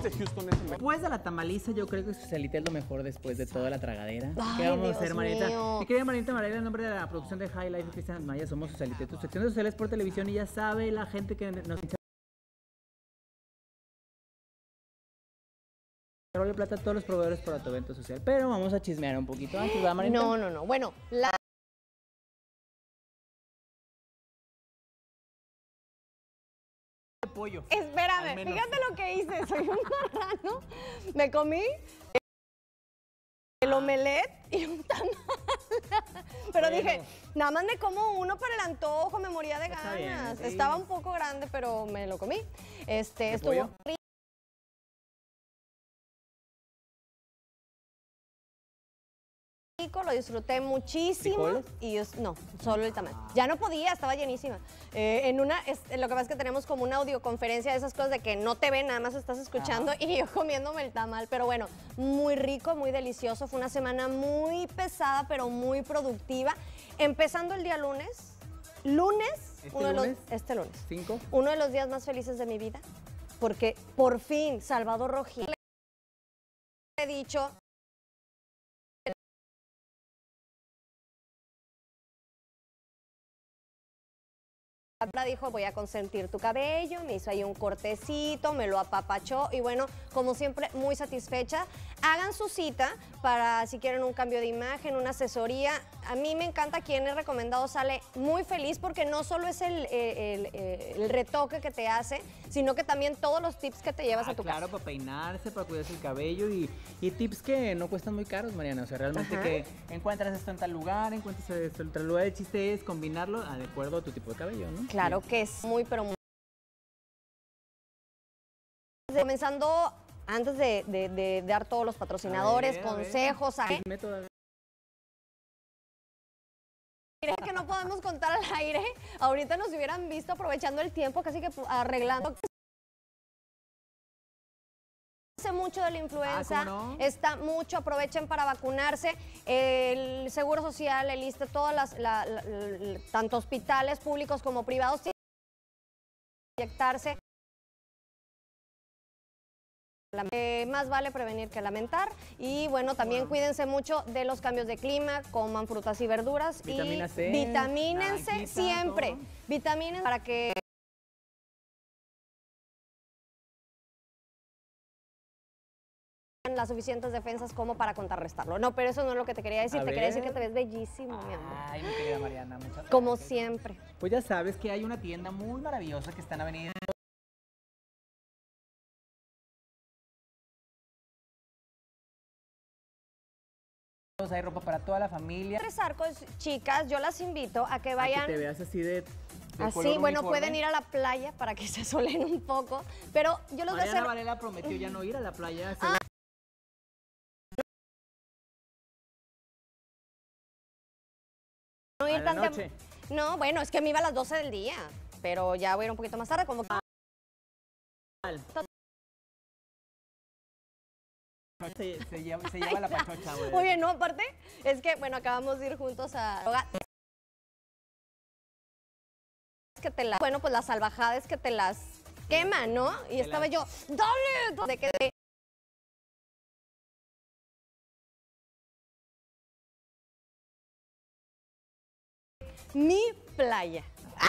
de Houston es el mejor. Después de la tamaliza, yo creo que Socialite es lo mejor después de toda la tragadera. Ay, ¿Qué vamos a Dios hacer, Marieta? mío. Mi querida Marieta Varela, en nombre de la producción de High Life y Cristian Maya, somos Socialite, tus secciones sociales por televisión, y ya sabe la gente que nos Role Plata a todos los proveedores para tu evento social. Pero vamos a chismear un poquito antes, ¿verdad, Marieta? No. Bueno, la... pollo. Espérame, fíjate lo que hice. Soy un marrano. Me comí el omelette y un tamal. Pero bueno, dije, nada más me como uno para el antojo, me moría de Está bien, ganas. sí. Estaba un poco grande, pero me lo comí. Estuvo pollo? rico, lo disfruté muchísimo. ¿Frijoles? Y no, solo el tamal. Ya no podía, estaba llenísima. Lo que pasa es que tenemos como una audioconferencia de esas cosas de que no te ven, nada más estás escuchando y yo comiéndome el tamal. Pero bueno, muy rico, muy delicioso. Fue una semana muy pesada, pero muy productiva. Empezando el día lunes. Este lunes. 5. Uno de los días más felices de mi vida. Porque por fin Salvador Rojín he dicho... dijo, voy a consentir tu cabello, me hizo ahí un cortecito, me lo apapachó y bueno, como siempre, muy satisfecha. Hagan su cita para si quieren un cambio de imagen, una asesoría. A mí me encanta, quien he recomendado sale muy feliz porque no solo es el retoque que te hace, sino que también todos los tips que te llevas a tu casa. Claro, para peinarse, para cuidarse el cabello y tips que no cuestan muy caros, Mariana. O sea, realmente que encuentras esto en tal lugar, encuentras esto en tal lugar. El chiste es combinarlo de acuerdo a tu tipo de cabello, ¿no? Claro que es muy, pero muy... Comenzando, antes de dar todos los patrocinadores, consejos... que no podemos contar al aire, ahorita nos hubieran visto aprovechando el tiempo, casi que arreglando. Hace mucho de la influenza, ¿no? Está mucho, aprovechen para vacunarse. El Seguro Social, el ISSSTE, todas tanto hospitales públicos como privados tienen que inyectarse. Más vale prevenir que lamentar y bueno, también cuídense mucho de los cambios de clima, coman frutas y verduras. Vitamina C, vitamínense naranjita, siempre, todo. vitamínense para que las suficientes defensas como para contrarrestarlo. No, pero eso no es lo que te quería decir, te quería decir que te ves bellísimo, mi amor. Ay, mi querida Mariana, muchas gracias. Como siempre. Pues ya sabes que hay una tienda muy maravillosa que está en Avenida hay ropa para toda la familia. 3 Arcos, chicas, yo las invito a que vayan. A que te veas así de así, color bueno, uniforme. pueden ir a la playa para que se solen un poco, pero yo los voy a Mariana hacer... Varela prometió ya no ir a la playa. No ir a la tan noche. No, bueno, es que me iba a las 12 del día, pero ya voy a ir un poquito más tarde, como que... Se lleva la pachocha, güey. Oye, no, aparte, es que, bueno, acabamos de ir juntos a... Bueno, pues las salvajadas que te las queman, ¿no? Y estaba yo, ¡dale! De que... Mi playa.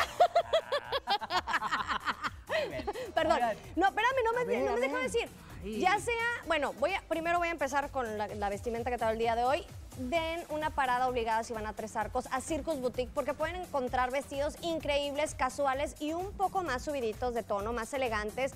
Perdón. No, espérame, no me dejo decir. Ya sea, bueno, primero voy a empezar con la vestimenta que traigo el día de hoy. Den una parada obligada si van a 3 Arcos, a Circus Boutique, porque pueden encontrar vestidos increíbles, casuales y un poco más subiditos de tono, más elegantes.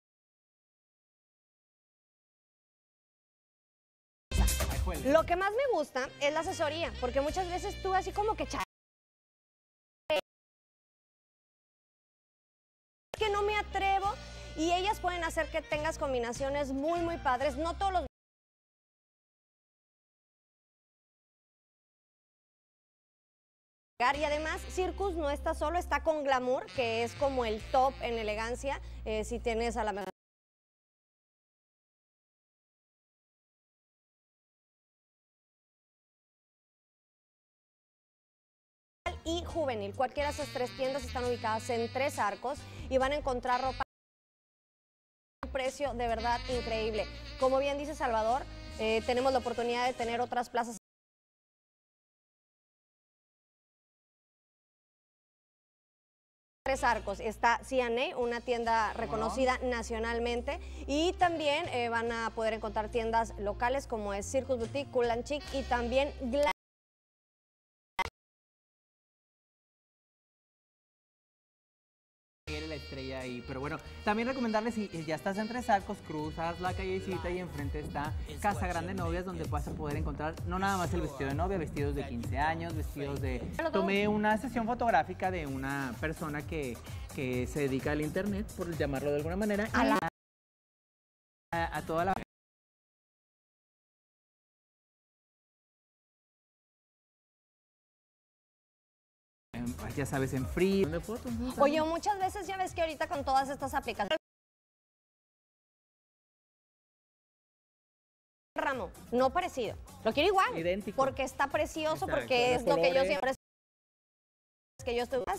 Lo que más me gusta es la asesoría, porque muchas veces tú así como que no me atrevo y ellas pueden hacer que tengas combinaciones muy, muy padres. No todos los... Y además, Circus no está solo, está con Glamour, que es como el top en elegancia. Si tienes a la mejor... y juvenil. Cualquiera de esas 3 tiendas están ubicadas en 3 Arcos y van a encontrar ropa precio de verdad increíble. Como bien dice Salvador, tenemos la oportunidad de tener otras plazas. Tres Arcos está C&A, una tienda reconocida nacionalmente, y también van a poder encontrar tiendas locales como es Circus Boutique, Cool and Chic y también la estrella ahí, pero bueno, también recomendarles si ya estás en Tres Arcos, cruzas la callecita y enfrente está Casa Grande Novias, donde vas a poder encontrar no nada más el vestido de novia, vestidos de 15 años, vestidos de... Tomé una sesión fotográfica de una persona que se dedica al internet, por llamarlo de alguna manera, a toda la... Ya sabes, en free. Oye, muchas veces ya ves que ahorita con todas estas aplicaciones, ramo, no parecido, lo quiero igual, idéntico, porque está precioso. Exacto, porque es colores. Lo que yo siempre que yo estoy más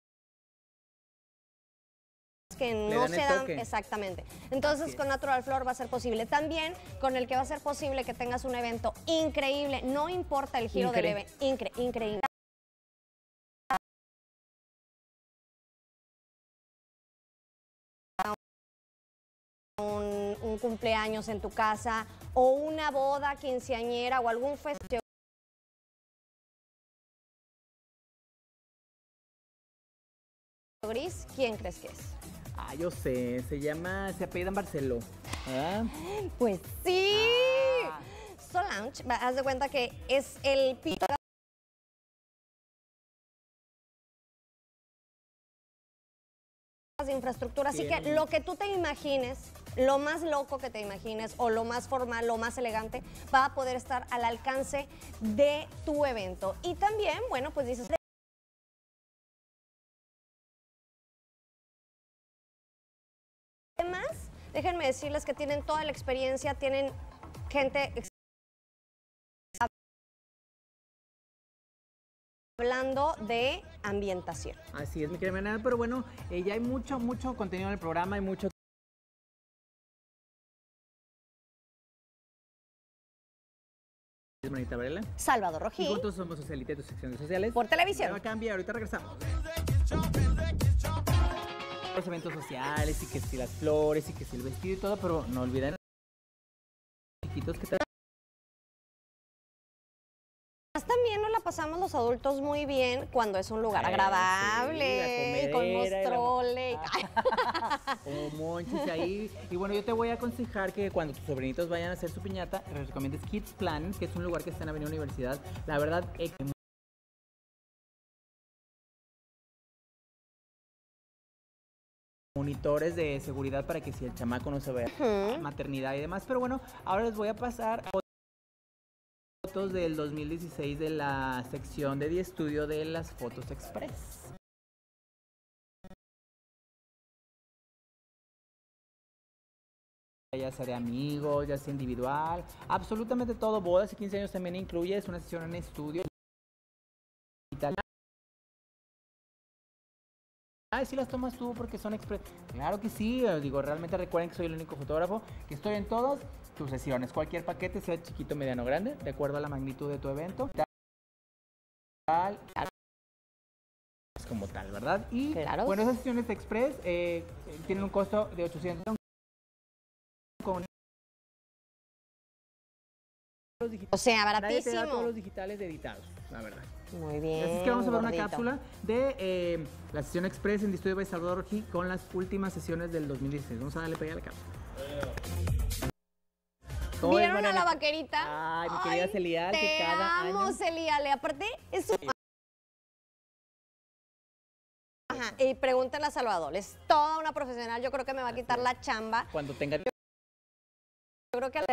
que no se dan exactamente. Entonces con Natural Flor va a ser posible. También con el que va a ser posible que tengas un evento increíble, no importa el giro del evento, increíble. Un cumpleaños en tu casa o una boda quinceañera o algún festejo gris, ¿quién crees que es? Ah, yo sé, se apellida Barceló. ¿Ah? Pues sí. Solange, haz de cuenta que es el pito de infraestructura, así que lo que tú te imagines, lo más loco que te imagines o lo más formal, lo más elegante, va a poder estar al alcance de tu evento. Y también, bueno, pues dices... Además, déjenme decirles que tienen toda la experiencia, tienen gente hablando de ambientación. Así es, mi querida Mariana, pero bueno, ya hay mucho contenido en el programa, hay mucho... Manita Varela. Salvador Rojí. Y juntos somos Socialite, tus secciones sociales. Por televisión. No cambia, ahorita regresamos. Los eventos sociales y que si las flores y que si el vestido y todo, pero no olviden chiquitos que te... También nos la pasamos los adultos muy bien cuando es un lugar agradable, sí, con mostrole. Como monchis ahí. Y bueno, yo te voy a aconsejar que cuando tus sobrinitos vayan a hacer su piñata, les recomiendes Kids Plan, que es un lugar que está en Avenida Universidad. La verdad, monitores de seguridad para que si el chamaco no se vea maternidad y demás. Pero bueno, ahora les voy a pasar fotos del 2016 de la sección de The Estudio de las Fotos Express. Ya sea de amigos, ya sea individual, absolutamente todo, bodas y 15 años también incluye, es una sesión en estudio. Ay, sí las tomas tú porque son express. Claro que sí, digo, realmente recuerden que soy el único fotógrafo que estoy en todas tus sesiones. Cualquier paquete, sea chiquito, mediano, grande, de acuerdo a la magnitud de tu evento. Tal, es como tal, ¿verdad? Y claro. Bueno, esas sesiones express tienen un costo de 800 con... O sea, baratísimo. Nadie te da todos los digitales editados, la verdad. Muy bien. Así es que vamos a ver una cápsula de la sesión express en The Estudio by Salvador Rojí con las últimas sesiones del 2016. Vamos a darle play a la cápsula. ¿Vieron a la vaquerita? Ay, mi querida Celial, que cada año... Te amo, Celial. Aparte, es su... Ajá, y pregúntenle a Salvador. Es toda una profesional. Yo creo que me va a quitar la chamba. Cuando tenga... Yo creo que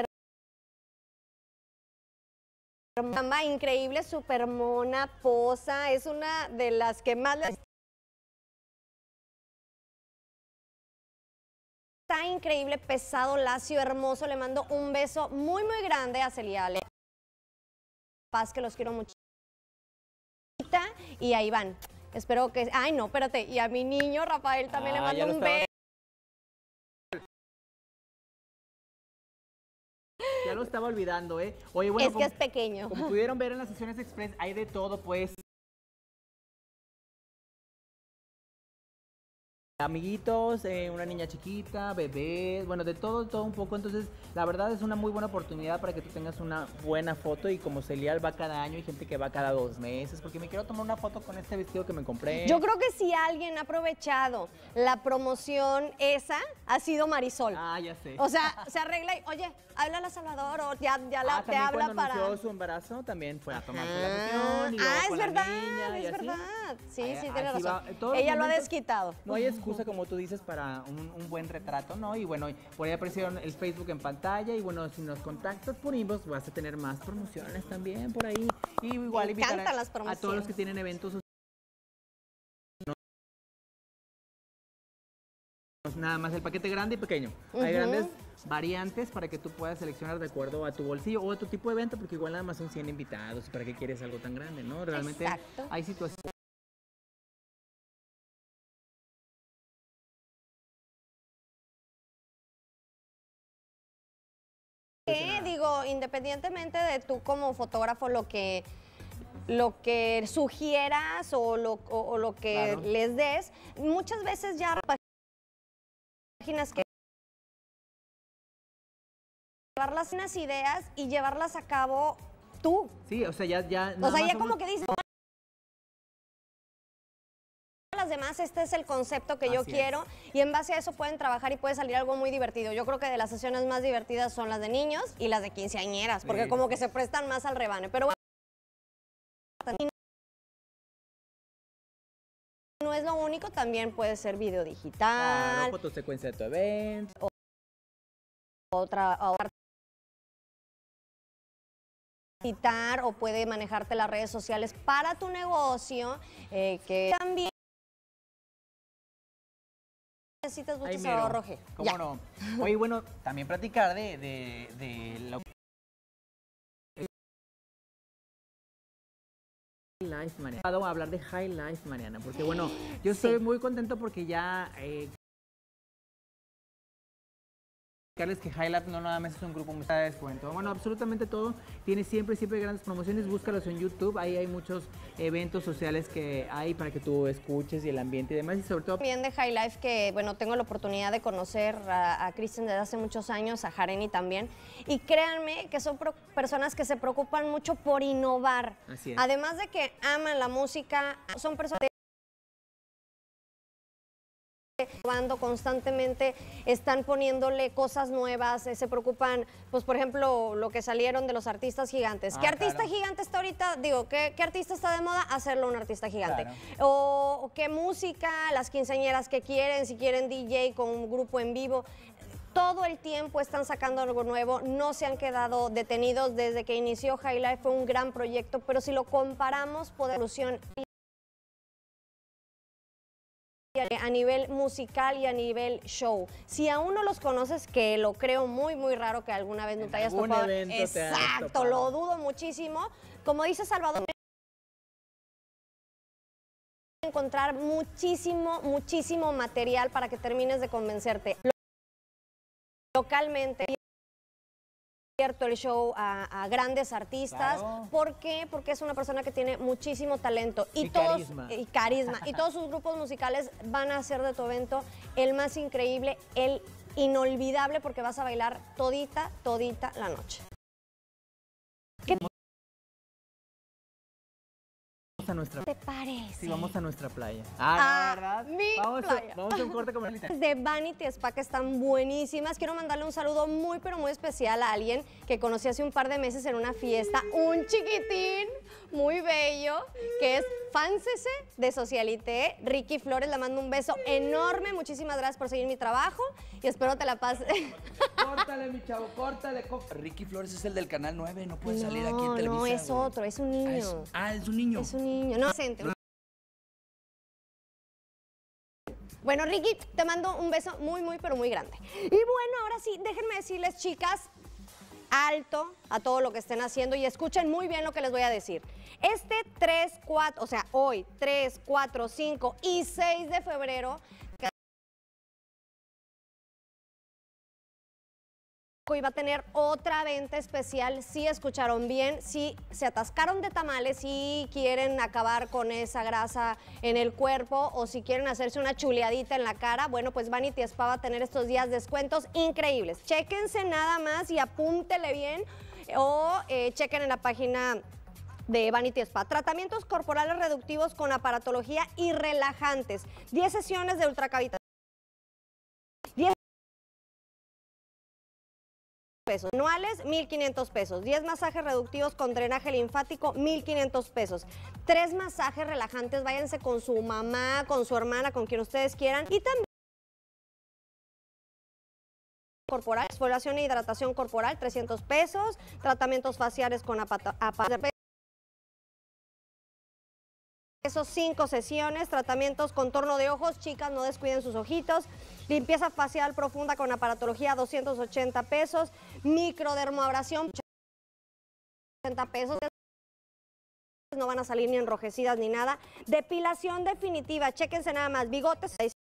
mamá increíble, super mona, posa, es una de las que más está increíble, pesado, lacio, hermoso. Le mando un beso muy grande a Celiale. Paz, que los quiero mucho. Y ahí van. Espero que... Ay, no, espérate. Y a mi niño Rafael también le mando un beso. Ya lo estaba olvidando, ¿eh? Oye, bueno, Es que es pequeño. como pudieron ver en las sesiones express, hay de todo, pues. Amiguitos, una niña chiquita, bebés, bueno, de todo un poco. Entonces, la verdad es una muy buena oportunidad para que tú tengas una buena foto. Y como Celial va cada año, hay gente que va cada 2 meses, porque me quiero tomar una foto con este vestido que me compré. Yo creo que si alguien ha aprovechado la promoción esa, ha sido Marisol. Ah, ya sé. O sea, se arregla y, oye, háblale a Salvador o te habla cuando para... anunció su embarazo, también fue a tomarse la foto. Es verdad, es verdad. Sí, tiene razón. Ella lo ha desquitado. No hay excusa, como tú dices, para un buen retrato, ¿no? Y bueno, por ahí aparecieron el Facebook en pantalla. Y bueno, si nos contactas por inbox, vas a tener más promociones también por ahí. Y igual Me invitar encantan las a promociones. todos los que tienen eventos. Nada más el paquete grande y pequeño. Hay grandes variantes para que tú puedas seleccionar de acuerdo a tu bolsillo o a tu tipo de evento, porque igual nada más son 100 invitados. ¿Para qué quieres algo tan grande, no? Realmente Exacto. hay situaciones. Digo, independientemente de tú como fotógrafo lo que sugieras o lo que Claro. les des, muchas veces ya páginas que llevarlas unas ideas y llevarlas a cabo tú. Sí, o sea, ya O sea, nada ya más como somos- que dices, las demás, este es el concepto que yo Así quiero y en base a eso pueden trabajar y puede salir algo muy divertido. Yo creo que de las sesiones más divertidas son las de niños y las de quinceañeras, porque Sí. como que se prestan más al rebane. Pero bueno, no es lo único, también puede ser video digital, Claro, fotosecuencia de tu evento. otra digital, o puede manejarte las redes sociales para tu negocio, que también necesitas mucho Ahí Salvador mero. Roge. ¿Cómo Ya. no? Oye, bueno, también platicar de lo Life, Mariana. Vamos a hablar de High Life, Mariana, porque bueno, yo estoy muy contento porque ya que High Life no nada más es un grupo musical de descuento. Bueno, absolutamente todo. Tiene siempre grandes promociones. Búscalos en YouTube. Ahí hay muchos eventos sociales que hay para que tú escuches y el ambiente y demás. Y sobre todo También de High Life, que bueno, tengo la oportunidad de conocer a Kristen desde hace muchos años, a Jareni también, y créanme que son personas que se preocupan mucho por innovar. Así es. Además de que aman la música, son personas innovando constantemente, están poniéndole cosas nuevas, se preocupan, pues por ejemplo, lo que salieron de los artistas gigantes. ¿Qué artista claro. gigante está ahorita? Digo, ¿qué artista está de moda? Hacerlo un artista gigante. Claro. O qué música, las quinceañeras que quieren, si quieren DJ con un grupo en vivo. Todo el tiempo están sacando algo nuevo, no se han quedado detenidos desde que inició High Life, fue un gran proyecto, pero si lo comparamos por evolución a nivel musical y a nivel show. Si aún no los conoces, que lo creo muy, muy raro que alguna vez no te hayas algún topado. evento te hayas Exacto, topado. lo dudo muchísimo. Como dice Salvador, encontrar muchísimo material para que termines de convencerte. Localmente el show a grandes artistas. Claro. ¿Por qué? Porque es una persona que tiene muchísimo talento Y todos carisma. y carisma y todos sus grupos musicales van a hacer de tu evento el más increíble, el inolvidable, porque vas a bailar todita la noche. ¿Qué a nuestra te parece? Sí, vamos a nuestra playa. A ¿verdad? mi Vamos playa. vamos a un corte comercial. De Vanity Spa, que están buenísimas. Quiero mandarle un saludo muy, pero muy especial a alguien que conocí hace un par de meses en una fiesta. Un chiquitín muy bello, que es Fáncese de Socialité. Ricky Flores, le mando un beso enorme. Muchísimas gracias por seguir mi trabajo y espero te la pases. Córtale, mi chavo, córtale. Ricky Flores es el del Canal 9, no puede salir aquí en Televisa. No, es güey. otro, es un niño. Es un niño. Es un niño, no docente. Bueno, Ricky, te mando un beso muy, muy, pero muy grande. Y bueno, ahora sí, déjenme decirles, chicas, alto a todo lo que estén haciendo y escuchen muy bien lo que les voy a decir. Este 3, 4, o sea, hoy, 3, 4, 5 y 6 de febrero, México y va a tener otra venta especial. Si escucharon bien, si se atascaron de tamales, si quieren acabar con esa grasa en el cuerpo o si quieren hacerse una chuleadita en la cara, bueno, pues Vanity Spa va a tener estos días descuentos increíbles. Chéquense nada más y apúntele bien o chequen en la página de Vanity Spa. Tratamientos corporales reductivos con aparatología y relajantes. 10 sesiones de ultracavitación. 10 pesos. Anuales, 1,500 pesos. 10 masajes reductivos con drenaje linfático, 1,500 pesos. 3 masajes relajantes, váyanse con su mamá, con su hermana, con quien ustedes quieran. Y también corporal, exfoliación e hidratación corporal, 300 pesos. Tratamientos faciales con esos 5 sesiones, tratamientos contorno de ojos, chicas, no descuiden sus ojitos, limpieza facial profunda con aparatología, 280 pesos, microdermoabrasión, 80 pesos, no van a salir ni enrojecidas ni nada, depilación definitiva, chéquense nada más, bigotes,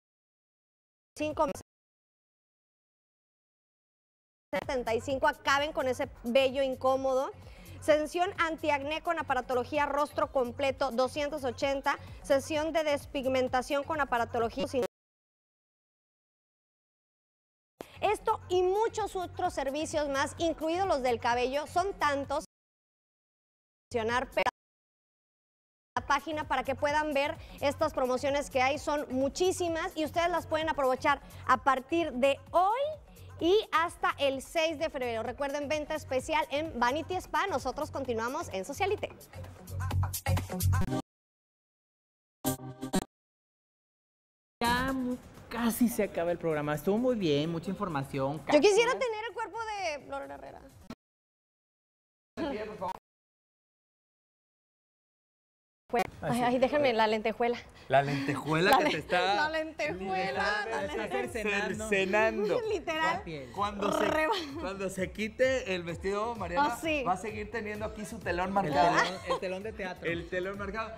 75, acaben con ese vello incómodo. Sesión antiacné con aparatología rostro completo, 280. Sesión de despigmentación con aparatología. Esto y muchos otros servicios más, incluidos los del cabello, son tantos. La página para que puedan ver estas promociones que hay, son muchísimas y ustedes las pueden aprovechar a partir de hoy y hasta el 6 de febrero. Recuerden, venta especial en Vanity Spa. Nosotros continuamos en Socialite. Ya casi se acaba el programa. Estuvo muy bien, mucha información. Yo quisiera tener el cuerpo de Lorena Herrera. Ay, déjenme la lentejuela. La lentejuela que te está... La lentejuela. cercenando. Literal. Cuando se quite el vestido, Mariana, sí. va a seguir teniendo aquí su telón El marcado. telón de teatro. El telón marcado.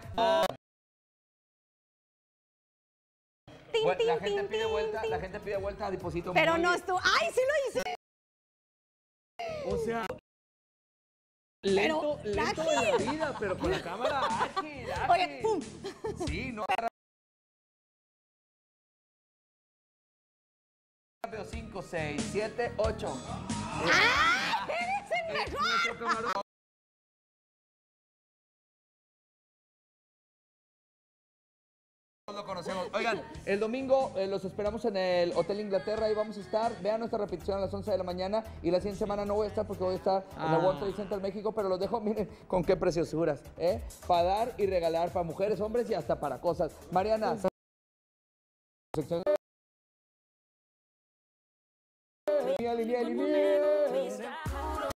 Tin, La tin, gente tin, pide tin, vuelta, tin. la gente pide vuelta a Diposito. Pero muy no bien. estuvo. ¡Ay, sí lo hice! O sea, Pero, lento de la vida, pero con la cámara ágil, ágil. Oye, ¡pum! Sí, no. 5, 6, 7, 8. ¡Ah! ¡Eres el mejor! Nuestro camarógrafo lo conocemos. Oigan, el domingo los esperamos en el Hotel Inglaterra, ahí vamos a estar. Vean nuestra repetición a las 11 de la mañana y la siguiente semana no voy a estar porque voy a estar en la World Trade Center México, pero los dejo, miren, con qué preciosuras, para dar y regalar para mujeres, hombres y hasta para cosas. Mariana, sección... Línea.